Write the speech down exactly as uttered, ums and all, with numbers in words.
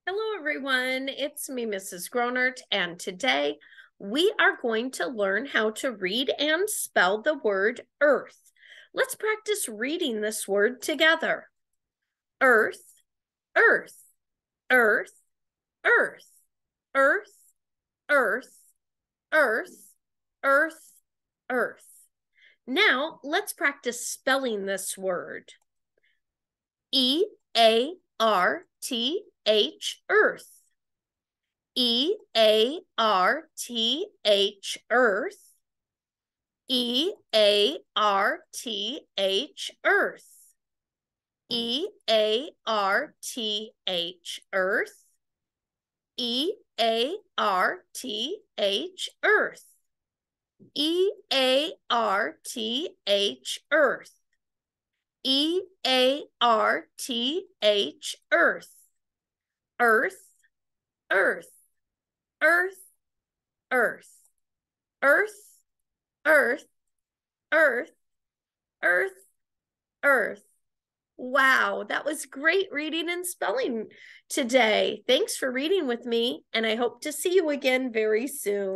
Hello, everyone. It's me, Missus Gronert, and today we are going to learn how to read and spell the word earth. Let's practice reading this word together. Earth, earth, earth, earth, earth, earth, earth, earth, earth. Now, let's practice spelling this word. E A R T H, earth. E A R T H, earth. E A R T H, earth. E A R T H, earth. E A R T H, earth. E A R T H, earth. E A R T H, earth. Earth, earth, earth, earth, earth, earth, earth, earth, earth. Wow, that was great reading and spelling today. Thanks for reading with me, and I hope to see you again very soon.